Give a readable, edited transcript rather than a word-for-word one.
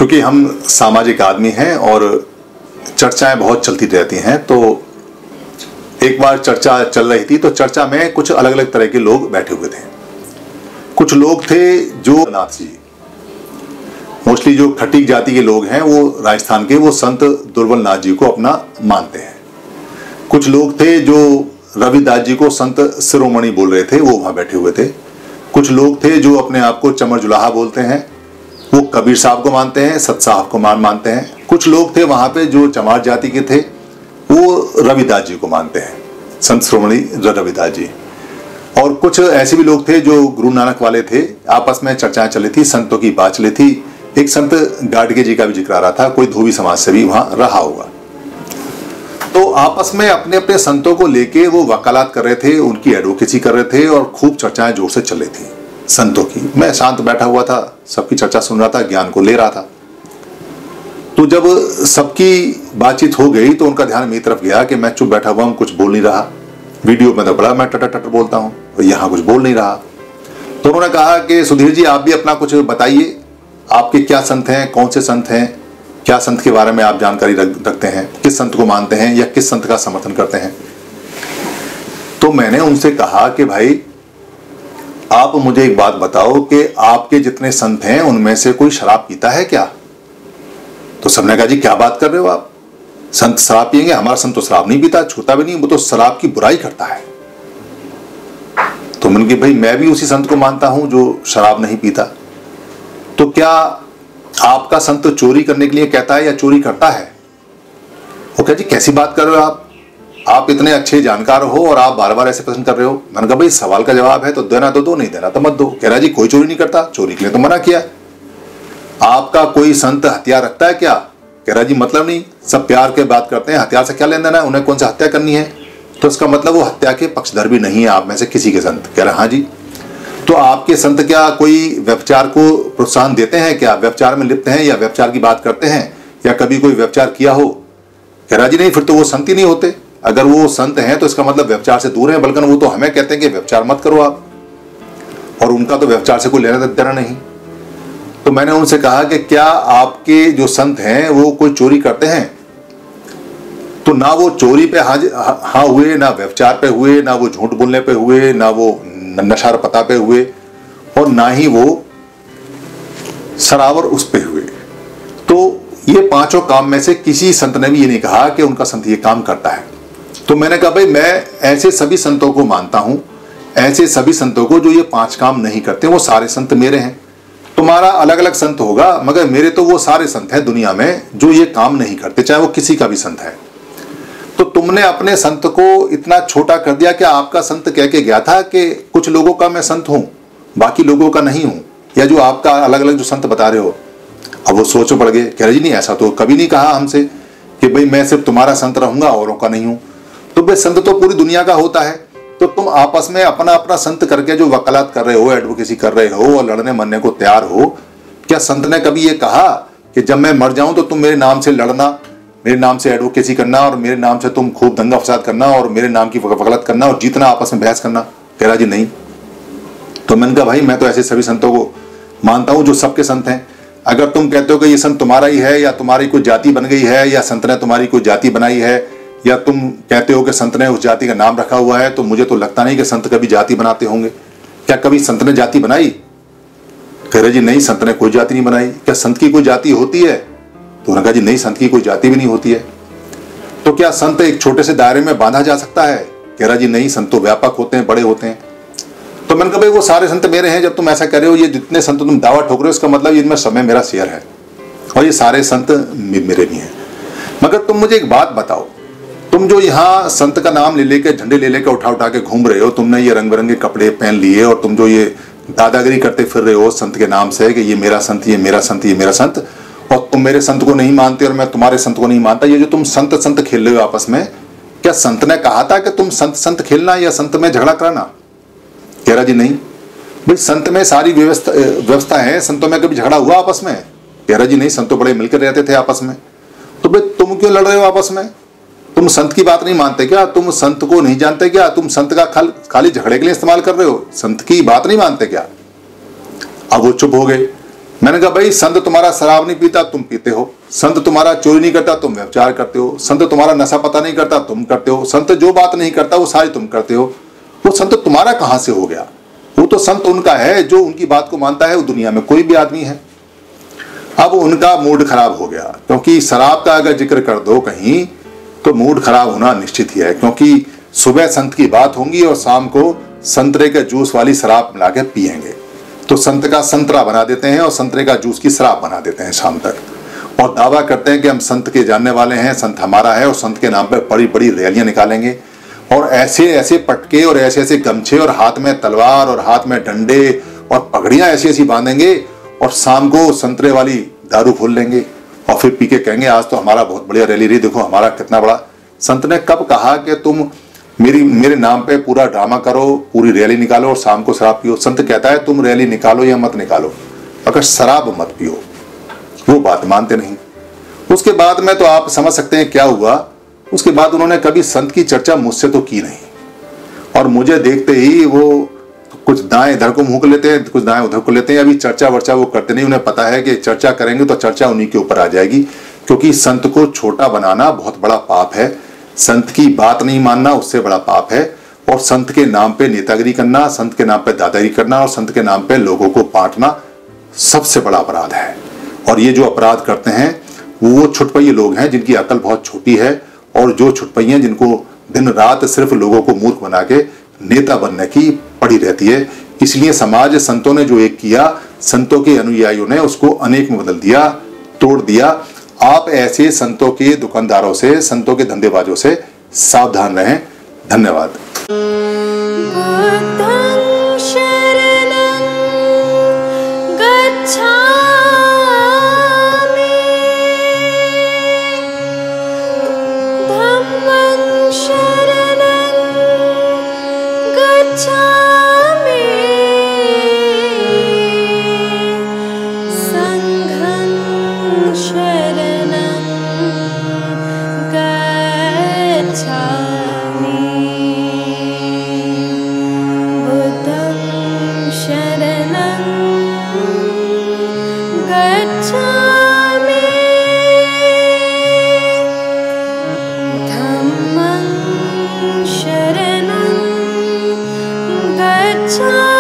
चूंकि हम सामाजिक आदमी हैं और चर्चाएं बहुत चलती रहती हैं, तो एक बार चर्चा चल रही थी तो चर्चा में कुछ अलग अलग तरह के लोग बैठे हुए थे। कुछ लोग थे जो नाथ जी, मोस्टली जो खटीक जाति के लोग हैं वो राजस्थान के, वो संत दुर्बल नाथ जी को अपना मानते हैं। कुछ लोग थे जो रविदास जी को संत शिरोमणि बोल रहे थे, वो वहां बैठे हुए थे। कुछ लोग थे जो अपने आप को चमर जुलाहा बोलते हैं, वो कबीर साहब को मानते हैं, सत साहब को मानते हैं। कुछ लोग थे वहां पे जो चमार जाति के थे, वो रविदास जी को मानते हैं, संत शिरोमणि रविदास जी। और कुछ ऐसे भी लोग थे जो गुरु नानक वाले थे। आपस में चर्चाएं चली थी, संतों की बात चली थी। एक संत गाडगे जी का भी जिक्र आ रहा था, कोई धोबी समाज से भी वहां रहा होगा। तो आपस में अपने अपने संतों को लेके वो वकालत कर रहे थे, उनकी एडवोकेसी कर रहे थे और खूब चर्चाएं जोर से चल रही थी संतों की। मैं शांत बैठा हुआ था, सबकी चर्चा सुन रहा था, ज्ञान को ले रहा था। तो जब सबकी बातचीत हो गई तो उनका ध्यान मेरी तरफ गया कि मैं चुप बैठा हुआ हूं, कुछ बोल नहीं रहा। वीडियो में तो बड़ा मैं टटर टटर बोलता हूं, यहां कुछ बोल नहीं रहा। तो उन्होंने कहा कि सुधीर जी आप भी अपना कुछ बताइए, आपके क्या संत हैं, कौन से संत हैं, क्या संत के बारे में आप जानकारी रखते हैं, किस संत को मानते हैं या किस संत का समर्थन करते हैं। तो मैंने उनसे कहा कि भाई आप मुझे एक बात बताओ कि आपके जितने संत हैं उनमें से कोई शराब पीता है क्या? तो सबने कहा जी क्या बात कर रहे हो आप, संत शराब पिएंगे? हमारा संत तो शराब नहीं पीता, छूता भी नहीं, वो तो शराब की बुराई करता है। तो मैंने कहा भाई मैं भी उसी संत को मानता हूं जो शराब नहीं पीता। तो क्या आपका संत चोरी करने के लिए कहता है या चोरी करता है? वो कहा जी कैसी बात कर रहे हो आप इतने अच्छे जानकार हो और आप बार बार ऐसे प्रश्न कर रहे हो। मैंने कहा भाई सवाल का जवाब है तो देना तो दो, नहीं देना तो मत दो। कह रहा जी कोई चोरी नहीं करता, चोरी के लिए तो मना किया। आपका कोई संत हथियार रखता है क्या? कह रहा जी मतलब नहीं, सब प्यार के बात करते हैं, हथियार से क्या लेना देना है, उन्हें कौन सा हत्या करनी है। तो इसका मतलब वो हत्या के पक्षधर भी नहीं है आप में से किसी के संत। कह रहा हाँ जी। तो आपके संत क्या कोई व्यभिचार को प्रोत्साहन देते हैं क्या, व्यभिचार में लिप्त हैं या व्यभिचार की बात करते हैं या कभी कोई व्यभिचार किया हो? कह रहा जी नहीं, फिर तो वो संत ही नहीं होते। अगर वो संत हैं तो इसका मतलब व्यभिचार से दूर है, बल्कि वो तो हमें कहते हैं कि व्यभिचार मत करो आप, और उनका तो व्यभिचार से कोई लेना देना नहीं। तो मैंने उनसे कहा कि क्या आपके जो संत हैं वो कोई चोरी करते हैं? तो ना वो चोरी पे हाँ हुए, ना व्यभिचार पे हुए, ना वो झूठ बोलने पे हुए, ना वो नशा पता पे हुए, और ना ही वो सरावर उस पे हुए। तो ये पांचों काम में से किसी संत ने भी ये नहीं कहा कि उनका संत ये काम करता है। तो मैंने कहा भाई मैं ऐसे सभी संतों को मानता हूं, ऐसे सभी संतों को जो ये पांच काम नहीं करते, वो सारे संत मेरे हैं। तुम्हारा अलग अलग संत होगा, मगर मेरे तो वो सारे संत हैं दुनिया में जो ये काम नहीं करते, चाहे वो किसी का भी संत है। तो तुमने अपने संत को इतना छोटा कर दिया कि आपका संत कह के गया था कि कुछ लोगों का मैं संत हूं, बाकी लोगों का नहीं हूं, या जो आपका अलग अलग जो संत बता रहे हो। अब वो सोच पड़ गए, कह रहे जी नहीं ऐसा तो कभी नहीं कहा हमसे कि भाई मैं सिर्फ तुम्हारा संत रहूंगा औरों का नहीं हूं। तो भाई संत तो पूरी दुनिया का होता है। तो तुम आपस में अपना अपना संत करके जो वकालत कर रहे हो, एडवोकेसी कर रहे हो और लड़ने मरने को तैयार हो, क्या संत ने कभी ये कहा कि जब मैं मर जाऊं तो तुम मेरे नाम से लड़ना, मेरे नाम से एडवोकेसी करना और मेरे नाम से तुम खूब दंगा फसाद करना और मेरे नाम की वकालत करना और जीतना, आपस में बहस करना? कह रहा जी नहीं। तो मैंने कहा भाई मैं तो ऐसे सभी संतों को मानता हूं जो सबके संत हैं। अगर तुम कहते हो कि ये संत तुम्हारा ही है या तुम्हारी कोई जाति बन गई है या संत ने तुम्हारी कोई जाति बनाई है, या तुम कहते हो कि संत ने उस जाति का नाम रखा हुआ है, तो मुझे तो लगता नहीं कि संत कभी जाति बनाते होंगे। क्या कभी संत ने जाति बनाई? कह रहे जी नहीं, संत ने कोई जाति नहीं बनाई। क्या संत की कोई जाति होती है? तो उन्होंने कहा जी नहीं, संत की कोई जाति भी नहीं होती है। तो क्या संत एक छोटे से दायरे में बांधा जा सकता है? कह रहा जी नहीं, संत तो व्यापक होते हैं, बड़े होते हैं। तो मैंने कहा भाई वो सारे संत मेरे हैं। जब तुम ऐसा कर रहे हो, ये जितने संत तुम दावा ठोक रहे हो, इसका मतलब इनमें समय मेरा शेयर है और ये सारे संत मेरे भी हैं। मगर तुम मुझे एक बात बताओ, तुम जो यहाँ संत का नाम ले लेके, झंडे ले लेके उठा के घूम रहे हो, तुमने ये रंग बिरंगे कपड़े पहन लिए और तुम जो ये दादागिरी करते फिर रहे हो संत के नाम से कि ये मेरा संत, ये मेरा संत, ये मेरा संत, और तुम मेरे संत को नहीं मानते और मैं तुम्हारे संत को नहीं मानता, ये जो तुम संत संत खेल रहे हो आपस में, क्या संत ने कहा था कि तुम संत संत खेलना या संत में झगड़ा कराना? कह रहा जी नहीं। भाई संत में सारी व्यवस्था है, संतों में कभी झगड़ा हुआ आपस में? कह रहा जी नहीं, संत तो बड़े मिलकर रहते थे आपस में। तो भाई तुम क्यों लड़ रहे हो आपस में? तुम संत की बात नहीं मानते क्या? तुम संत को नहीं जानते क्या? तुम संत का खाली झगड़े के लिए इस्तेमाल कर रहे हो, संत की बात नहीं मानते क्या? अब वो चुप हो गए। मैंने कहा भाई संत तुम्हारा शराब नहीं पीता, तुम पीते हो। संत तुम्हारा चोरी नहीं करता, तुम व्यभिचार करते हो। संत तुम्हारा नशा पता नहीं करता, तुम करते हो। संत जो बात नहीं करता वो सारी तुम करते हो। वो संत तुम्हारा कहां से हो गया? वो तो संत उनका है जो उनकी बात को मानता है, वो दुनिया में कोई भी आदमी है। अब उनका मूड खराब हो गया, क्योंकि शराब का अगर जिक्र कर दो कहीं तो मूड खराब होना निश्चित ही है। क्योंकि सुबह संत की बात होंगी और शाम को संतरे के जूस वाली शराब मिला के पियेंगे, तो संत का संतरा बना देते हैं और संतरे का जूस की शराब बना देते हैं शाम तक, और दावा करते हैं कि हम संत के जानने वाले हैं, संत हमारा है, और संत के नाम पर बड़ी बड़ी रैलियां निकालेंगे और ऐसे ऐसे पटके और ऐसे ऐसे गमछे और हाथ में तलवार और हाथ में डंडे और पगड़ियां ऐसी ऐसी बांधेंगे और शाम को संतरे वाली दारू खोल लेंगे और फिर पी के कहेंगे आज तो हमारा बहुत बढ़िया रैली रही, देखो हमारा कितना बड़ा। संत ने कब कहा कि तुम मेरे नाम पे पूरा ड्रामा करो, पूरी रैली निकालो और शाम को शराब पियो? संत कहता है तुम रैली निकालो या मत निकालो, अगर शराब मत पियो। वो बात मानते नहीं। उसके बाद में तो आप समझ सकते हैं क्या हुआ। उसके बाद उन्होंने कभी संत की चर्चा मुझसे तो की नहीं, और मुझे देखते ही वो कुछ दाएं इधर को मुंह कर लेते हैं, कुछ दाएं उधर को लेते हैं। अभी चर्चा वर्चा वो करते नहीं, उन्हें पता है कि चर्चा करेंगे तो चर्चा उन्हीं के ऊपर आ जाएगी, क्योंकि संत को छोटा बनाना बहुत बड़ा पाप है। संत की बात नहीं मानना उससे बड़ा पाप है, और संत के नाम पे नेतागिरी करना, संत के नाम पे दादागिरी करना और संत के नाम पे लोगों को बांटना सबसे बड़ा अपराध है। और ये जो अपराध करते हैं वो छुटपैये लोग हैं जिनकी अकल बहुत छोटी है, और जो छुटपैये जिनको दिन रात सिर्फ लोगों को मूर्ख बना के नेता बनने की पड़ी रहती है। इसलिए समाज संतों ने जो एक किया, संतों के अनुयायियों ने उसको अनेक में बदल दिया, तोड़ दिया। आप ऐसे संतों के दुकानदारों से, संतों के धंधेबाजों से सावधान रहें। धन्यवाद। Gacchami